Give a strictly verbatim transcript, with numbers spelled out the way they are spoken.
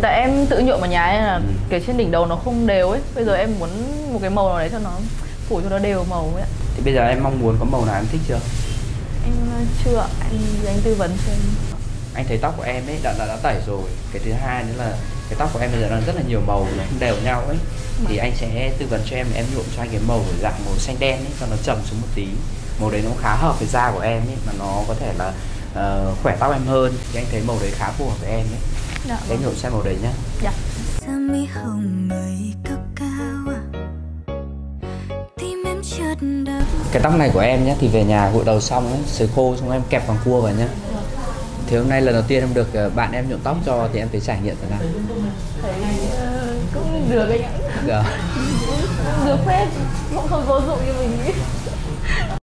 tại em tự nhuộm ở nhà nên là ừ. cái trên đỉnh đầu nó không đều ấy. Bây giờ em muốn một cái màu nào đấy cho nó phủ cho nó đều màu ấy ạ. Thì bây giờ em mong muốn có màu nào em thích chưa? Em chưa ạ, anh anh tư vấn cho em. Anh thấy tóc của em ấy đã, đã, đã tẩy rồi. Cái thứ hai nữa là cái tóc của em bây giờ nó rất là nhiều màu, nó không đều nhau ấy. Thì anh sẽ tư vấn cho em, em nhuộm cho anh cái màu dạng màu xanh đen ấy, cho nó trầm xuống một tí. Màu đấy nó khá hợp với da của em ấy, mà nó có thể là uh, khỏe tóc em hơn. Thì anh thấy màu đấy khá phù hợp với em ấy. Dạ, em nhuộm xem màu đấy nhá. Dạ. Cái tóc này của em nhé, thì về nhà gội đầu xong ấy, sấy khô xong em kẹp bằng cua vào nhá. Thì hôm nay lần đầu tiên em được bạn em nhuộm tóc cho thì em thấy trải nghiệm thế nào? Thấy uh, cũng được anh ạ. Được. Được phết, cũng không vô dụng như mình nghĩ.